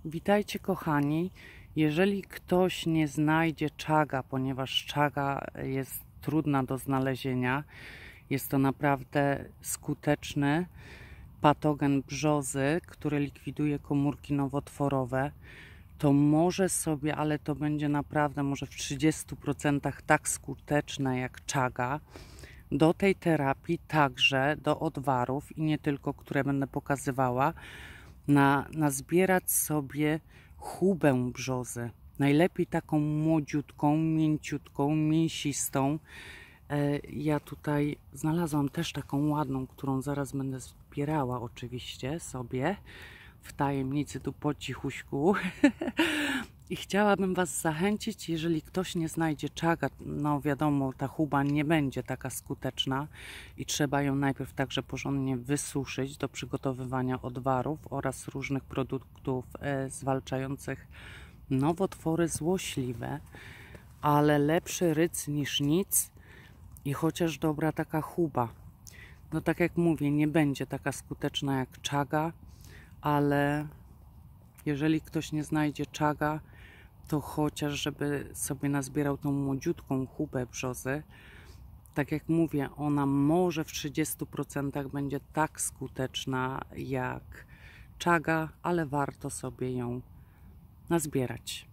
Witajcie kochani. Jeżeli ktoś nie znajdzie czaga, ponieważ czaga jest trudna do znalezienia, jest to naprawdę skuteczny patogen brzozy, który likwiduje komórki nowotworowe, to może sobie, ale to będzie naprawdę może w 30% tak skuteczne jak czaga, do tej terapii także do odwarów i nie tylko, które będę pokazywała, nazbierać sobie chubę brzozy. Najlepiej taką młodziutką, mięciutką, mięsistą. Ja tutaj znalazłam też taką ładną, którą zaraz będę zbierała oczywiście sobie w tajemnicy, tu po cichuśku. I chciałabym Was zachęcić, jeżeli ktoś nie znajdzie czaga, no wiadomo, ta chuba nie będzie taka skuteczna i trzeba ją najpierw także porządnie wysuszyć do przygotowywania odwarów oraz różnych produktów zwalczających nowotwory złośliwe, ale lepszy ryc niż nic i chociaż dobra taka chuba. No tak jak mówię, nie będzie taka skuteczna jak czaga, ale jeżeli ktoś nie znajdzie czaga, to chociaż żeby sobie nazbierał tą młodziutką chubę brzozy. Tak jak mówię, ona może w 30% będzie tak skuteczna jak czaga, ale warto sobie ją nazbierać.